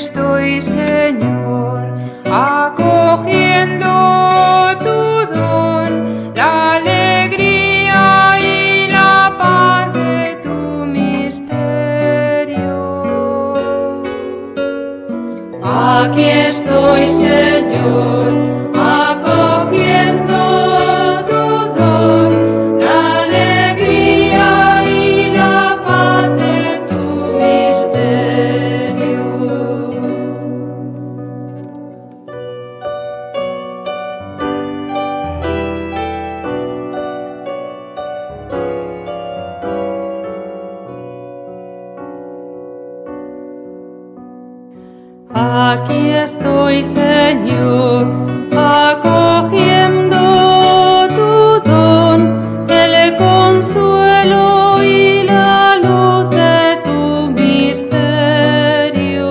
estoy, Señor, acogiendo tu don, la alegría y la paz de tu misterio. Aquí estoy, Señor, acogiendo tu don, la alegría y la paz de tu misterio. Aquí estoy, Señor, acogiendo tu don, el consuelo y la luz de tu misterio.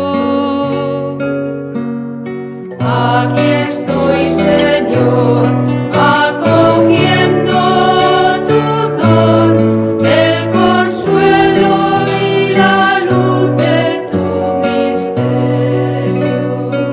Aquí estoy, Señor, acogiendo tu don, el consuelo y la luz de tu misterio.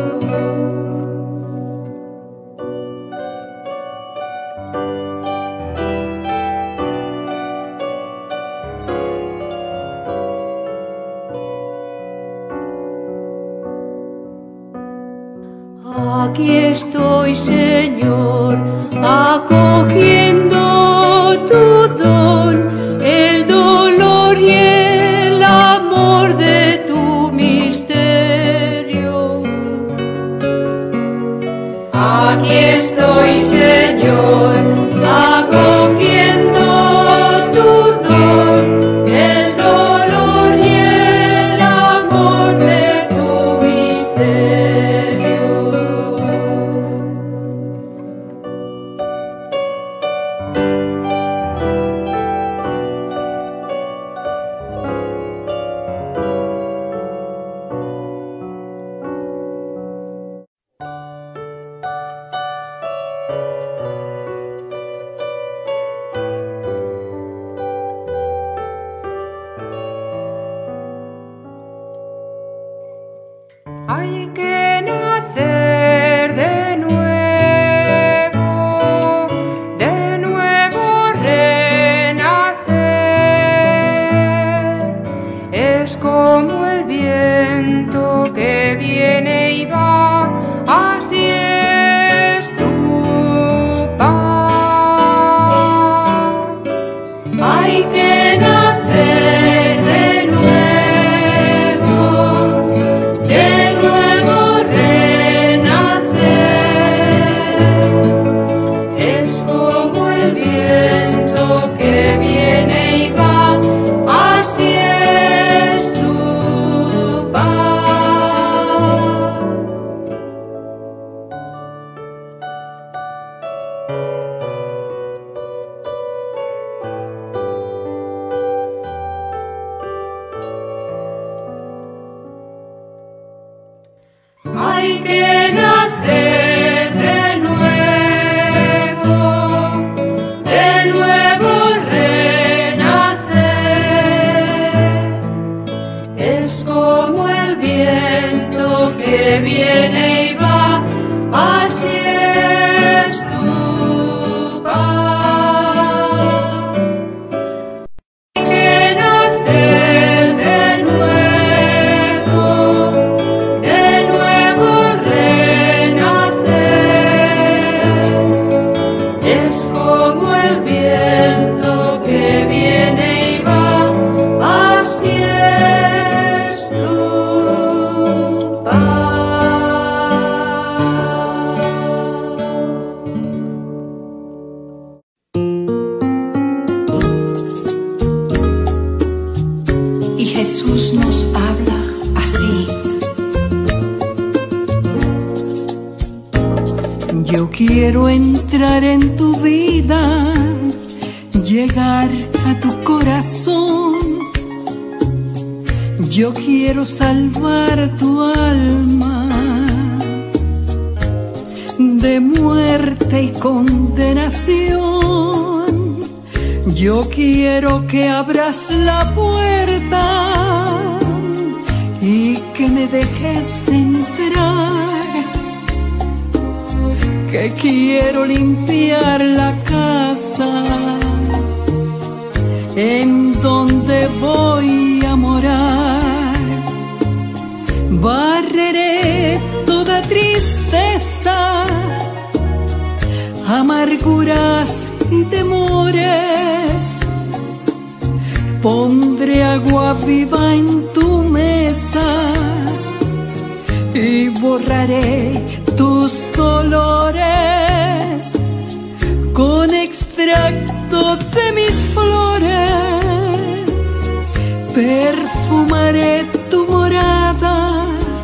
Aquí estoy, Señor, acogiendo tu don, el dolor y el amor de tu misterio. Aquí estoy, Señor, acogiendo tu don, el dolor y el amor de tu misterio. Hay que nacer de nuevo renacer. Es como el viento que viene y va, así es tu paz. Hay que nacer de nuevo renacer. Es como el viento que viene y va, así es tu paz. Hay que nacer de nuevo renacer. Es como el viento que viene y va, así es tu paz. Hay que nacer de nuevo renacer. Es como el viento que viene y va, así es tu paz. Y Jesús nos habla así: yo quiero entrar en tu vida, llegar a tu corazón. Yo quiero salvar tu alma de muerte y condenación. Yo quiero que abras la puerta y que me dejes entrar, que quiero limpiar la casa en donde voy a morar. Barreré toda tristeza, amarguras y temores. Pondré agua viva en tu mesa y borraré tus dolores con extracto de mis flores. Perfumaré tu morada,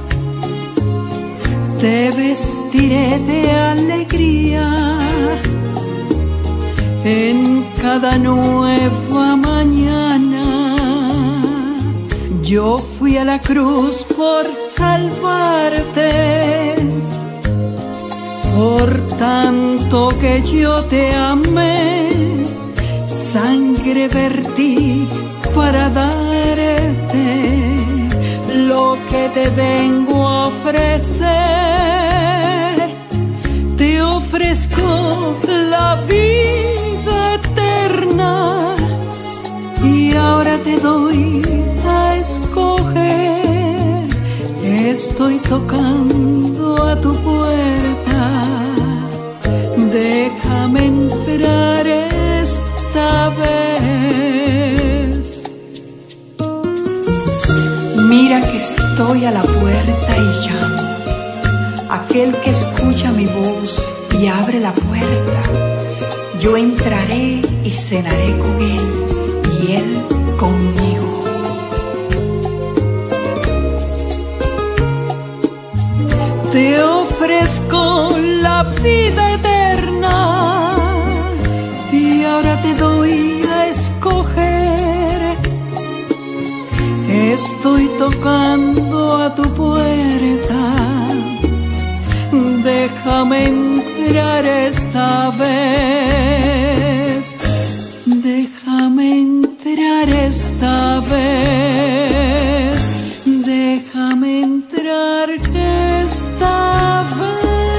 te vestiré de alegría en cada nueva mañana. Yo fui a la cruz por salvarte, por tanto que yo te amé. Sangre vertí para darte lo que te vengo a ofrecer. Te ofrezco la vida eterna y ahora te doy a escoger. Estoy tocando a tu puerta, déjame entrar esta vez. Mira que estoy a la puerta y llamo. Aquel que escucha mi voz y abre la puerta, yo entraré y cenaré con él y él conmigo. Te ofrezco la vida eterna y ahora te doy a escoger. Estoy tocando a tu puerta, déjame entrar esta vez. Déjame entrar esta vez. Déjame entrar esta vez.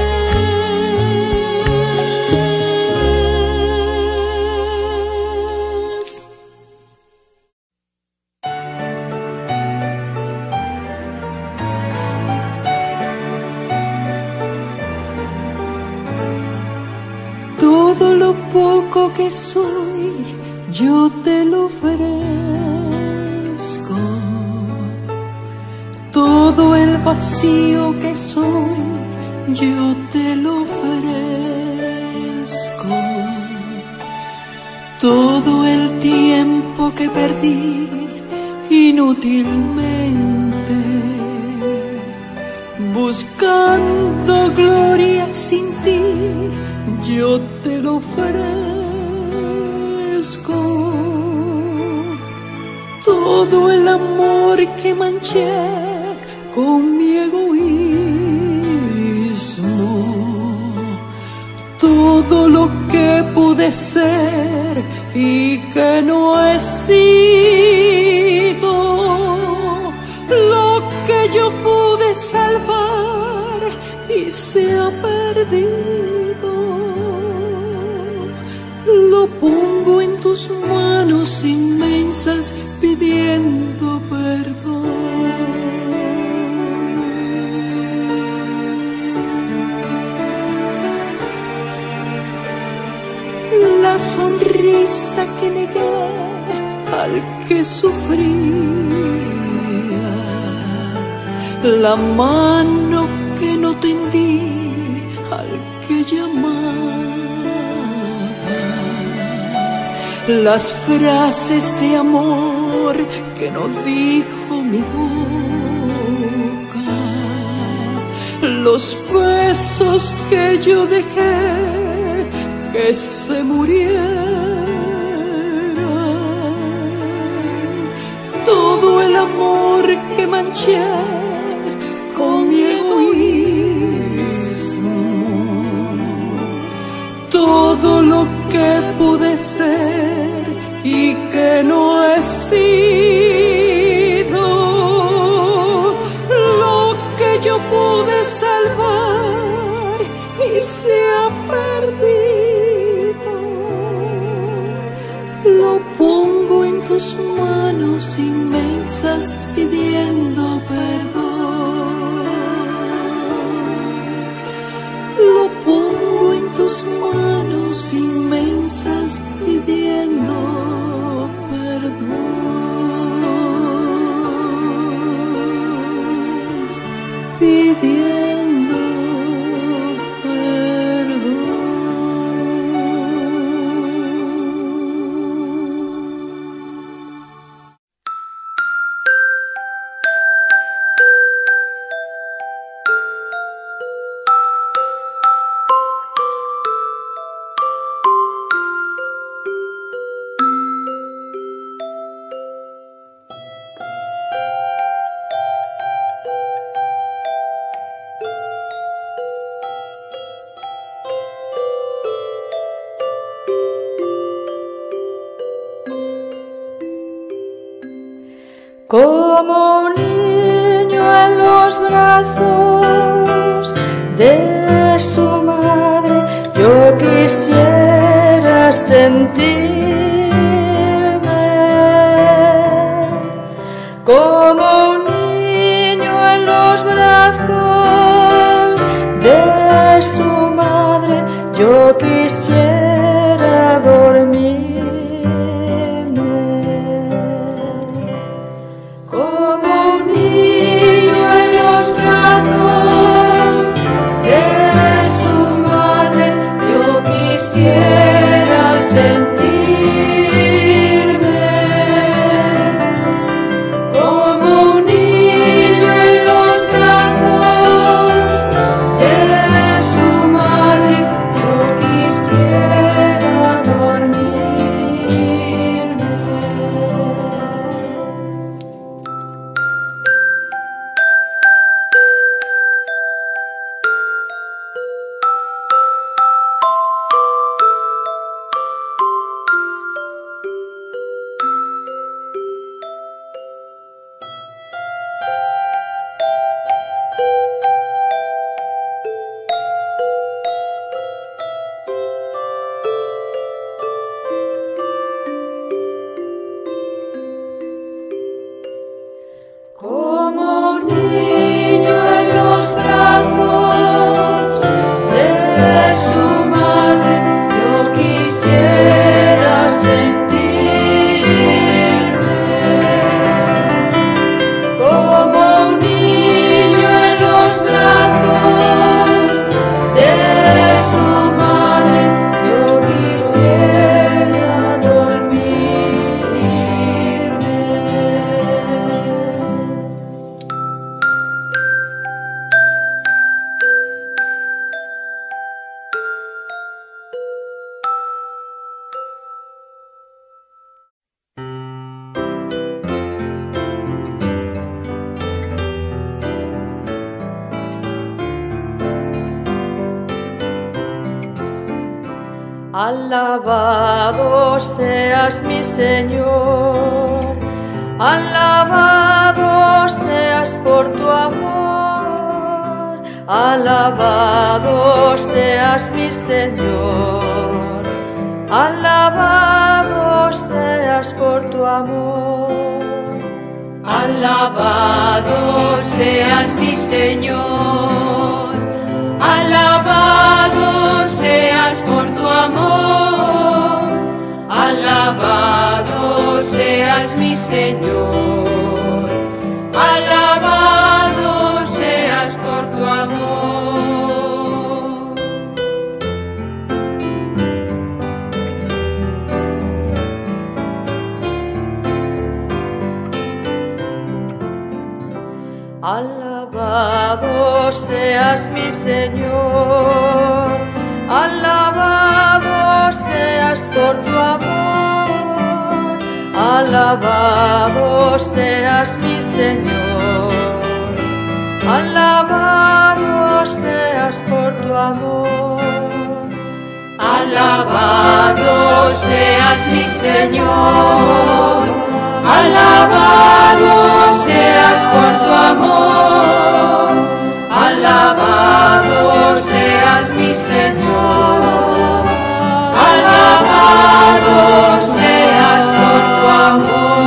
Todo lo poco que soy, yo te lo ofrezco. Todo el vacío que soy, yo te lo ofrezco. Todo el tiempo que perdí inútilmente, buscando gloria sin ti, yo te lo ofrezco. Todo el amor que manché con mi egoísmo, todo lo que pude ser y que no he sido, lo que yo pude salvar y se ha perdido, lo pongo en tus manos inmensas pidiendo perdón. La sonrisa que negué al que sufría, la mano que no tendí al que llamaba, las frases de amor que no dijo mi boca, los besos que yo dejé que se murieran, todo el amor que manché con mi egoísmo, todo lo que pude ser y que no he sido, tus manos inmensas pidiendo perdón. Lo pongo en tus manos inmensas pidiendo perdón. Pidiendo como un niño en los brazos de su madre, yo quisiera sentirme. Como un niño en los brazos de su madre, yo quisiera dormir. Quisiera sentirme como un niño en los brazos de su madre, yo quisiera dormirme. Como un niño en los brazos de su madre, yo quisiera sentirme. Como un niño en los brazos de su madre, yo quisiera dormirme. Alabado seas mi Señor, alabado seas por tu amor, alabado seas mi Señor, alabado seas por tu amor. Alabado seas mi Señor, alabado seas por tu amor, alabado seas mi Señor, alabado seas por tu amor. Alabado seas mi Señor, alabado seas por tu amor, alabado seas mi Señor, alabado seas por tu amor. Alabado seas mi Señor, alabado seas por tu amor, alabado seas mi Señor, alabado seas por tu amor.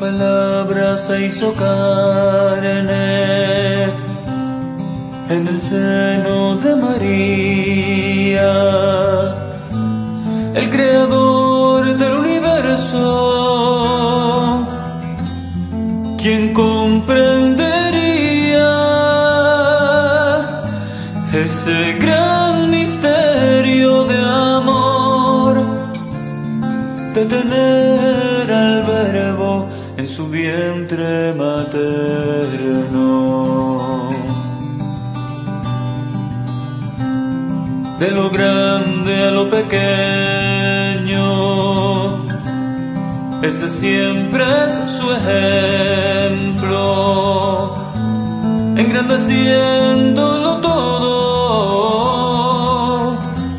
palabra se hizo carne en el seno de María, el creador del universo. ¿Quién comprendería ese gran misterio de amor, de tener al Verbo en su vientre materno? De lo grande a lo pequeño, ese siempre es su ejemplo, engrandeciéndolo todo,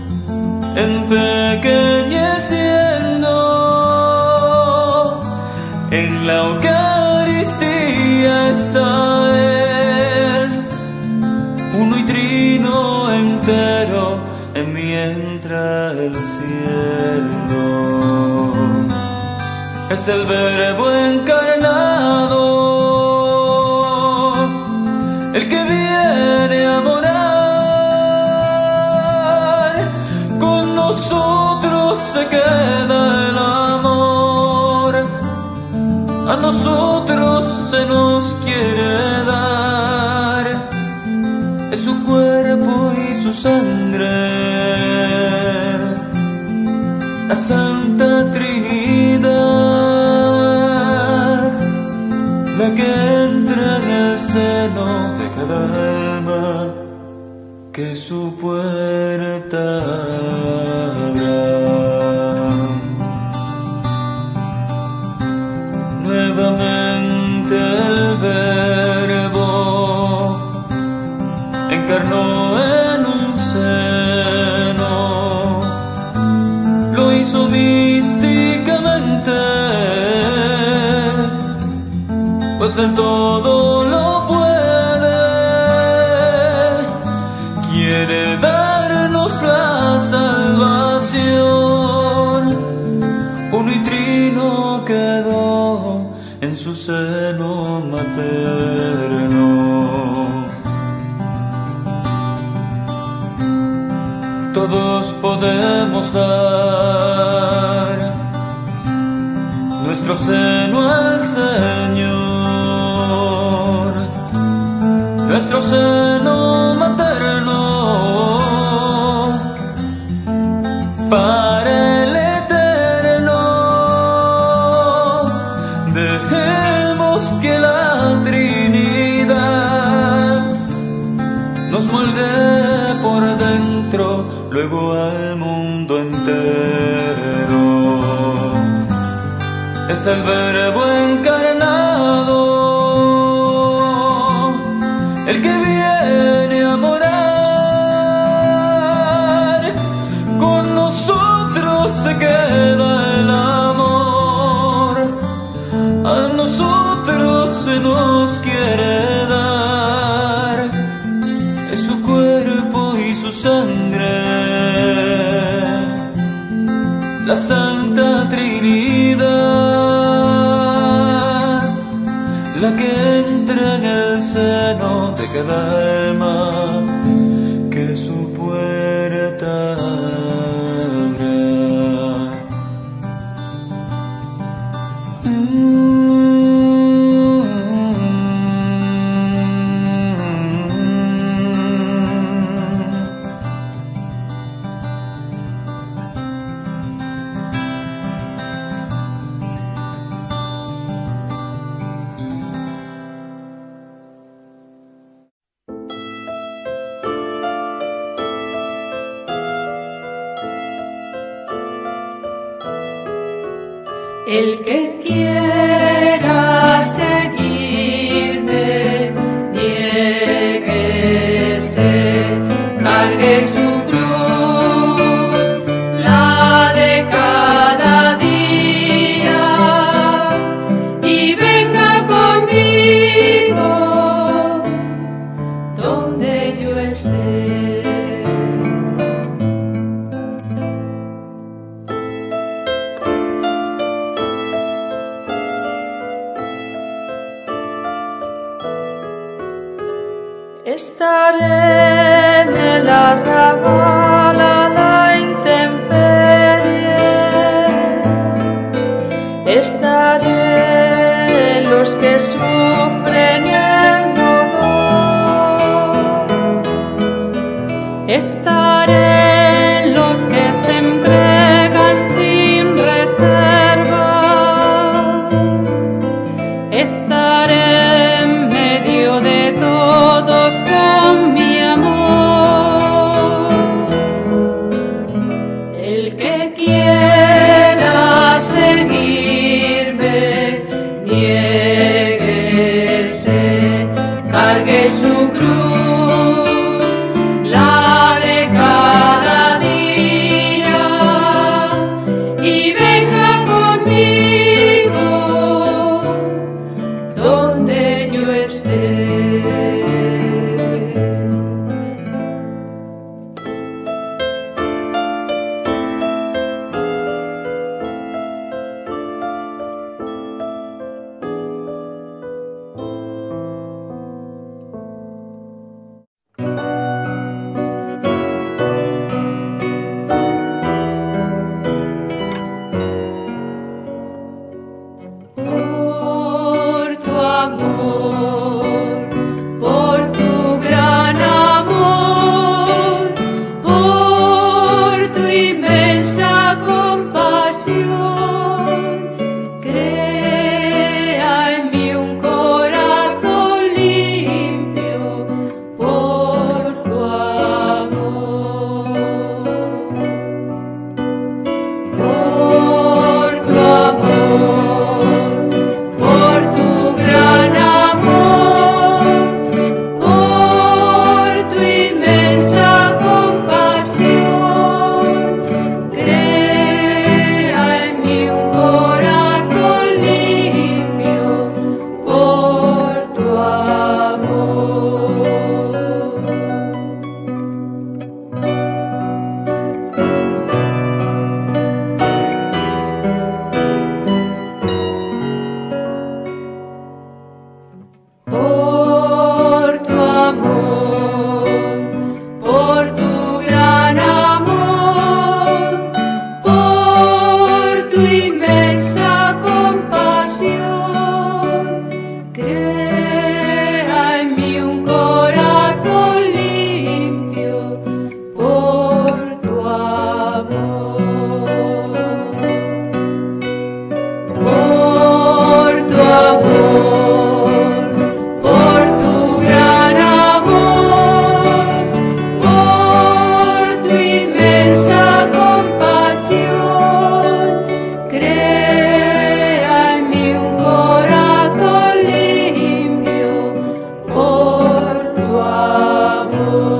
empequeñeciendo. En la Eucaristía está Él, uno y trino entero, en mí entra el cielo. Es el Verbo encarnado, el que viene a morar. Con nosotros se queda el amor, a nosotros se nos quiere dar. Es su cuerpo y su sangre, la Santa Trinidad, la que entra en el seno de cada alma que su puerta abra. Nuevamente el Verbo encarnó en un seno, lo hizo místicamente, pues en todo lo puede. Quiere darnos la salvación, uno y trino quedó en su seno materno. Todos podemos dar nuestro seno al Señor, nuestro seno materno, para el eterno. Dejemos que la Trinidad nos moldee por dentro, luego al mundo entero. Es el Verbo encarnado, el que viene a morar. Con nosotros se queda el amor, a nosotros se nos quiere dar. Es su cuerpo y su sangre, la Santa Trinidad, la que entra en el seno de cada alma que su puerta abra. El que quiera seguirme, niéguese, cargue su cruz, la de cada día, y venga conmigo donde yo esté. Estaré en el arrabal a la intemperie, estaré en los que sufren el dolor, estaré en los que se entregan sin reservas, estaré en medio de todos con mi amor. El que quiera seguirme, niéguese, cargue su cruz, la de cada día, y venga conmigo donde yo esté. Por tu amor, por tu gran amor, por tu inmensa compasión, crea en mí un corazón limpio por tu amor. Por tu amor, por tu gran amor, por tu inmensa compasión, crea en mí un corazón limpio por tu amor. Por tu amor, por tu gran amor, por tu inmensa compasión, crea en mí un corazón limpio por tu amor. Por tu amor, por tu gran amor, por tu inmensa compasión, crea en mí un corazón limpio por tu amor.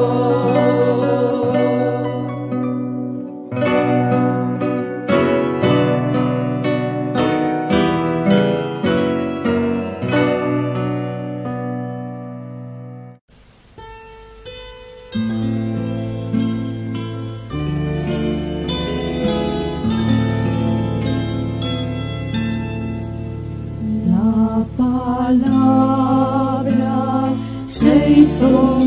La palabra se hizo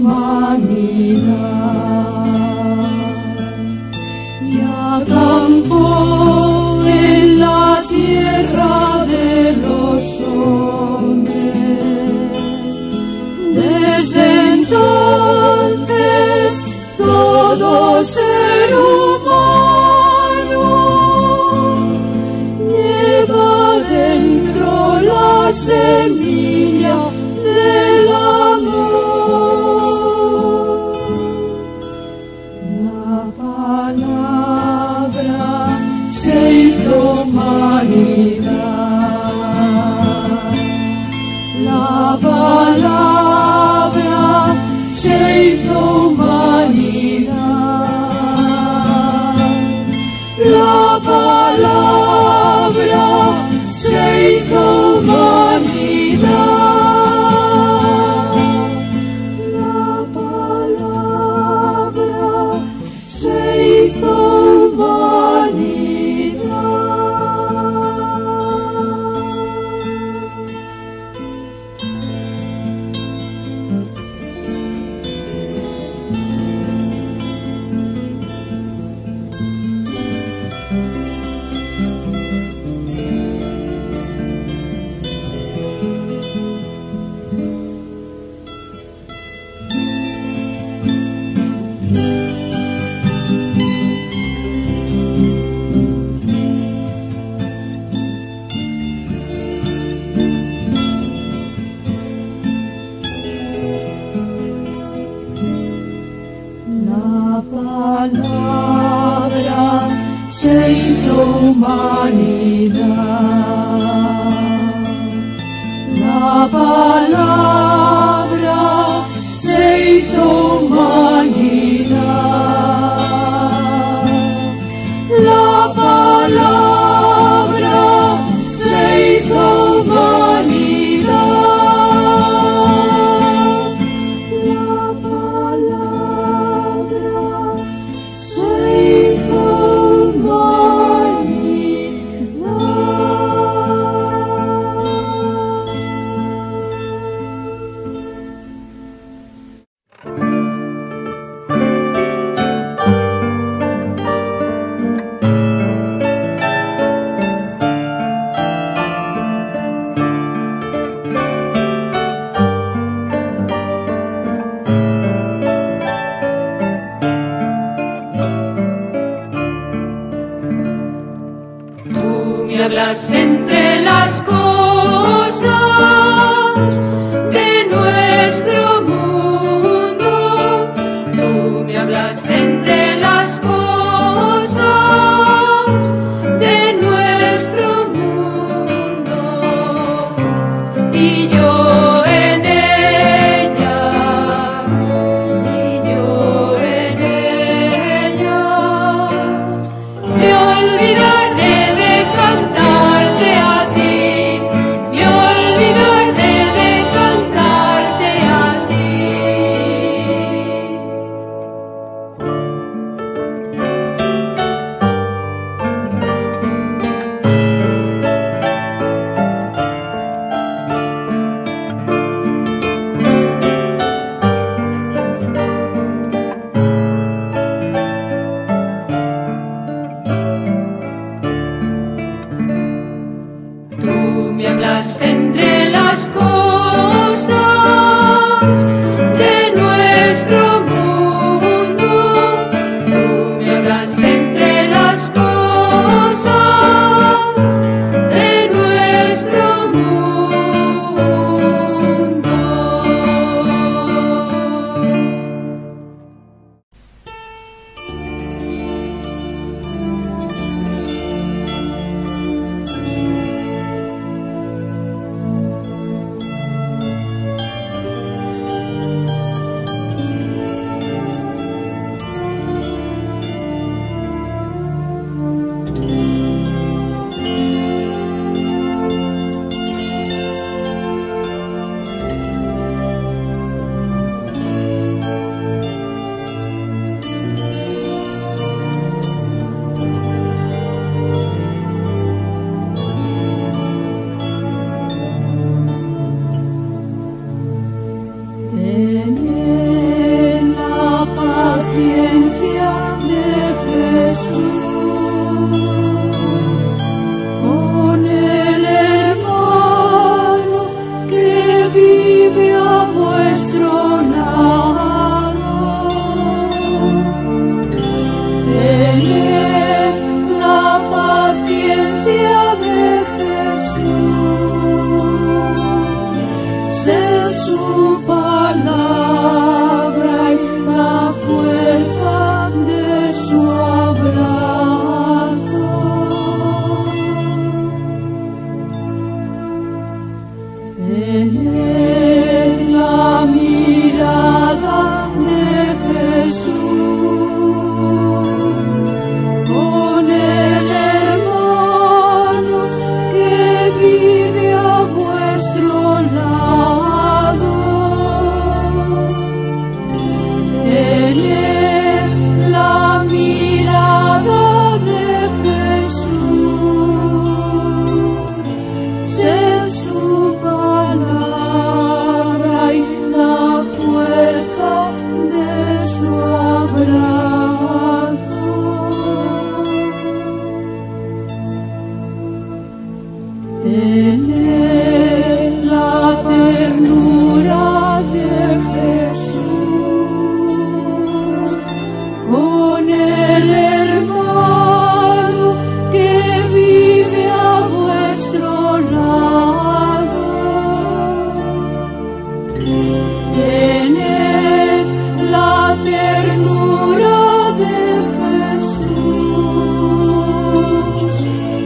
humanidad y acampó en la tierra de los hombres. Desde entonces todo ser humano lleva dentro la semilla del amor. La palabra se hizo humanidad. La palabra se hizo humanidad. La palabra se hizo humanidad. La palabra se hizo humanidad. humanidad. La palabra se hizo humanidad. La palabra se hizo humanidad. La palabra se hizo hablas entre las cosas de nuestro mundo. Tú me hablas entre las cosas de nuestro mundo. Y yo en ellas, y yo en ellas, te olvidaré de cantarte a ti, me olvidaré de cantarte a ti. Tú me hablas entre las cosas de nuestro mundo. Tú me hablas entre las cosas de nuestro mundo. Ten la paciencia de Jesús con el hermano que vive a vuestro lado. Tened la paciencia de Jesús. Sé su palabra y la fuerza de su abrazo. Tened la mirada de Jesús con el hermano que vive a vuestro lado. Tened la mirada de Jesús. Sé su palabra y la fuerza de su abrazo. Tened la ternura de Jesús con el hermano que vive a vuestro lado. Tened la ternura de Jesús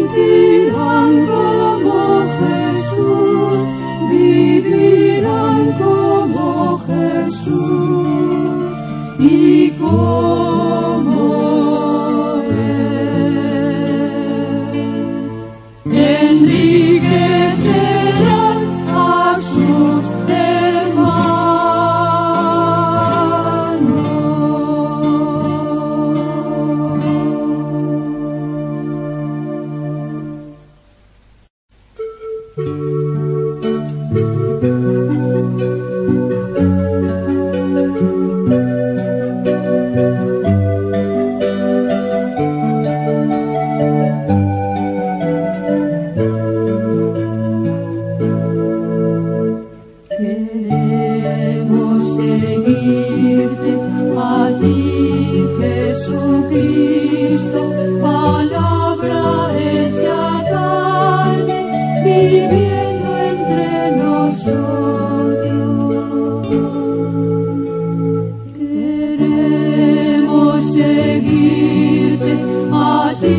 sentirán como Jesús, vivirán como Jesús y como Él. Enriquecerán a sus queremos seguirte a ti, Jesucristo, palabra hecha carne, viviendo entre nosotros. Queremos seguirte a ti,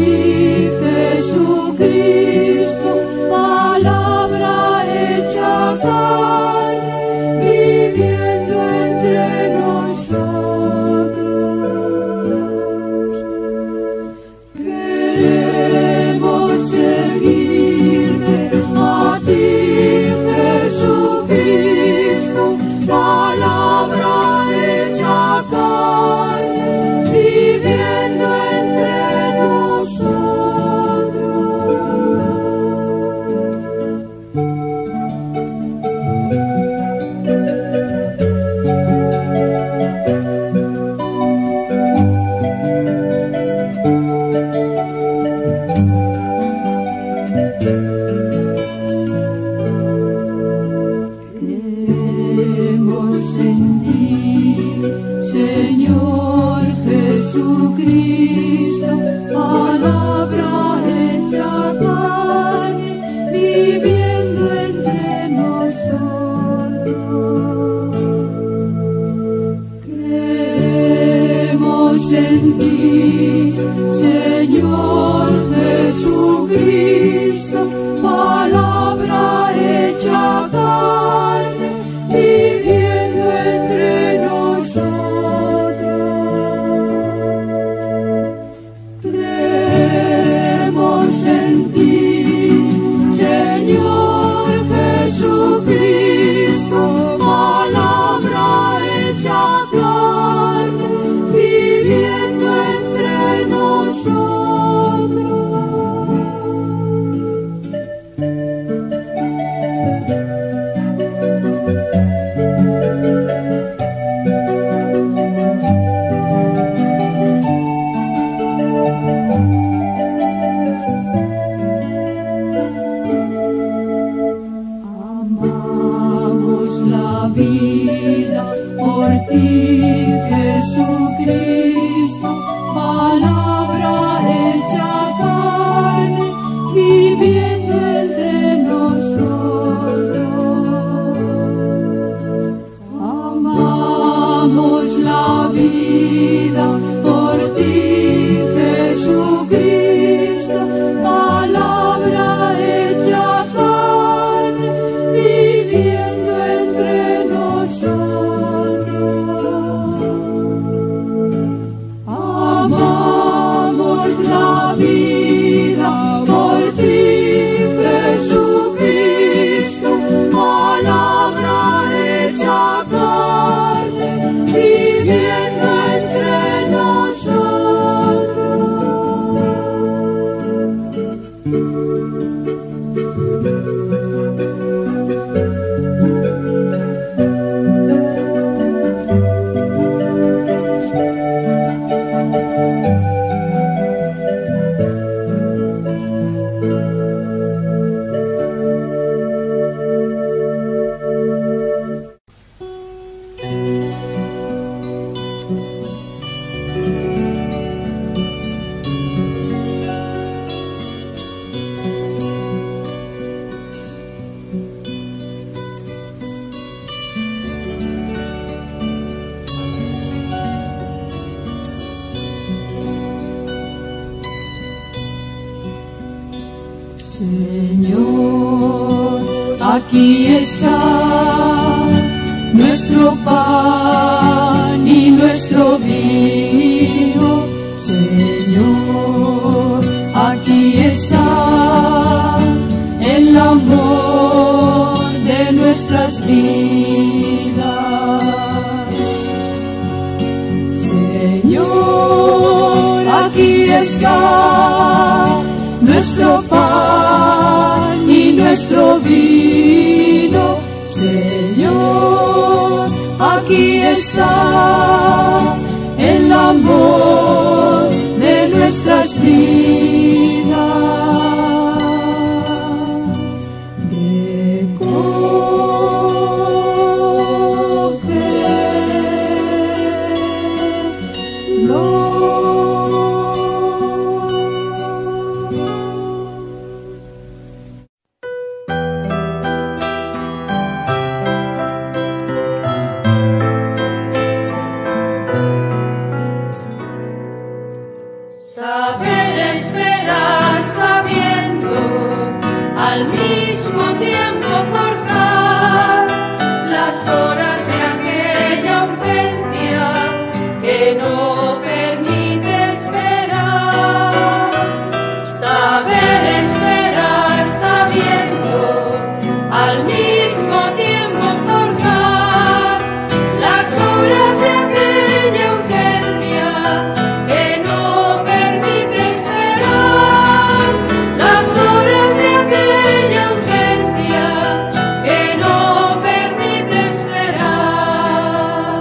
Jesucristo, palabra hecha carne, viviendo entre nosotros. Queremos seguirte a ti, Jesucristo, palabra hecha carne, viviendo entre nosotros. Queremos sentir, Señor Jesucristo, palabra hecha carne, viviendo entre nosotros. Queremos sentir, Señor Jesucristo, palabra hecha carne, viviendo entre nosotros. Queremos sentir, Señor Jesucristo, palabra hecha carne, viviendo entre nosotros. Amamos la vida por ti, Jesucristo, palabra hecha carne, viviendo entre nosotros. Amamos la vida por ti, Jesucristo, palabra hecha carne, viviendo entre nosotros. Amamos la vida por ti, Jesucristo, palabra hecha carne, viviendo entre Señor, aquí está nuestro pan y nuestro vino. Señor, aquí está el amor de nuestras vidas. Señor, aquí está nuestro pan y nuestro vino. Señor, aquí está el amor de nuestras vidas. Saber esperar sabiendo, al mismo tiempo forzar las horas de aquella urgencia que no permite esperar. Saber esperar sabiendo, al mismo tiempo forzar las horas de aquella urgencia que no permite esperar. Las horas de aquella urgencia que no permite esperar.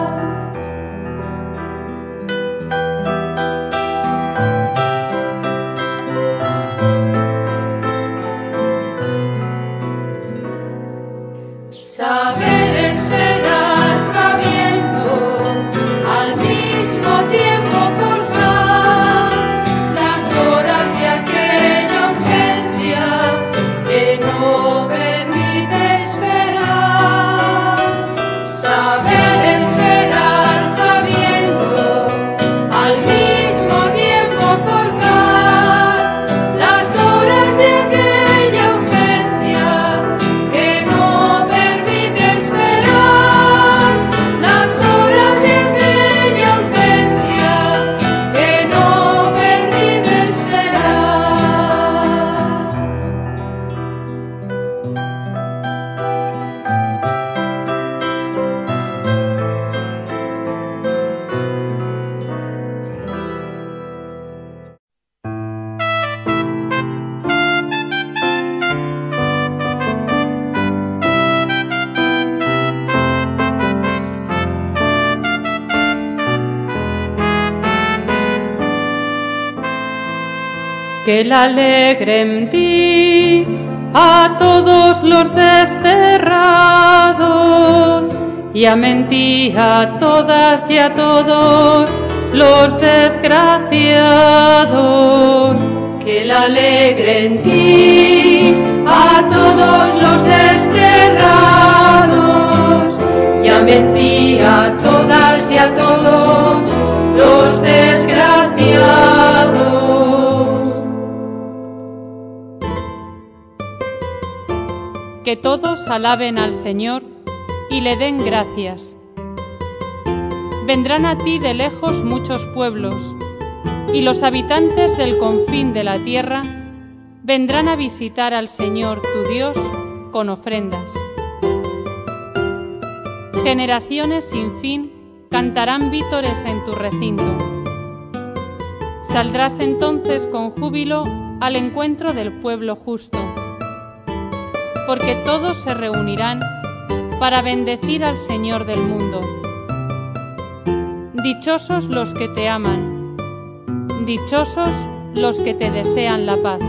Saber esperar sabiendo, al mismo tiempo forzar las horas de aquella urgencia que no permite esperar. Saber esperar sabiendo, al mismo tiempo forzar las horas de aquella urgencia que no permite esperar. Las horas de aquella urgencia que no permite esperar. Que Él alegre en ti a todos los desterrados, y amen ti a todas y a todos los desgraciados. Que Él alegre en ti a todos los desterrados, y amen ti a todas y a todos los desgraciados. Que todos alaben al Señor y le den gracias. Vendrán a ti de lejos muchos pueblos, y los habitantes del confín de la tierra vendrán a visitar al Señor tu Dios con ofrendas. Generaciones sin fin cantarán vítores en tu recinto. Saldrás entonces con júbilo al encuentro del pueblo justo, porque todos se reunirán para bendecir al Señor del mundo. Dichosos los que te aman, dichosos los que te desean la paz.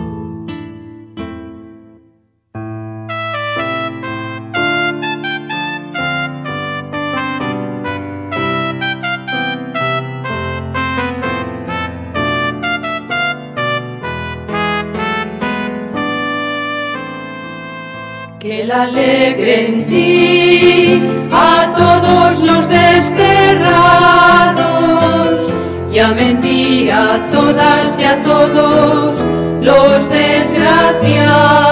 Que Él alegre en ti a todos los desterrados, y amen ti a todas y a todos los desgraciados.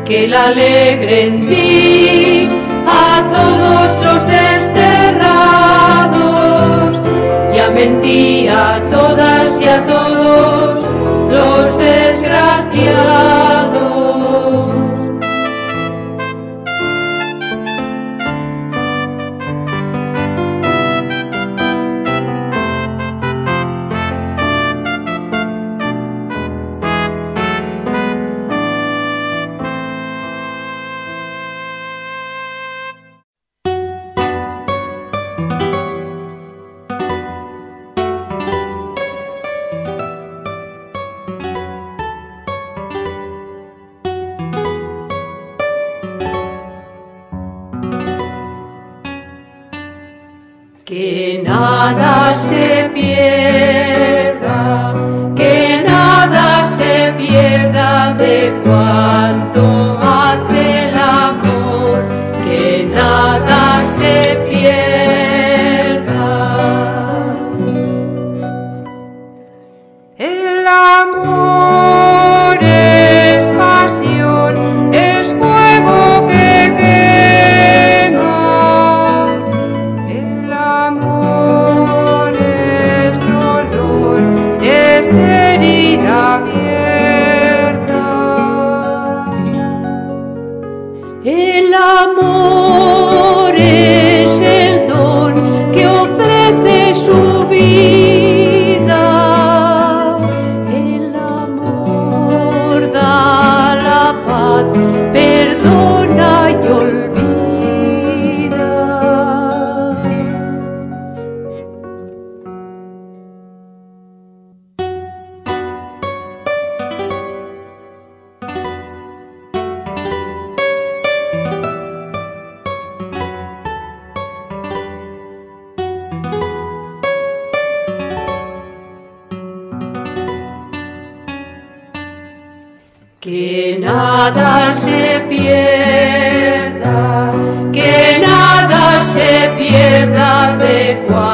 que la alegre en ti a todos los desterrados. Llame en ti a todas y a todos los desgraciados. Que nada se pierda, que nada se pierda de cuanto hace el amor, que nada se pierda. El amor es pasión, es fuego que quema. El amor es dolor, es herida abierta. El amor es el don que ofrece su vida. El amor da la paz, perdona y olvida. Que nada se pierda, que nada se pierda de cuanto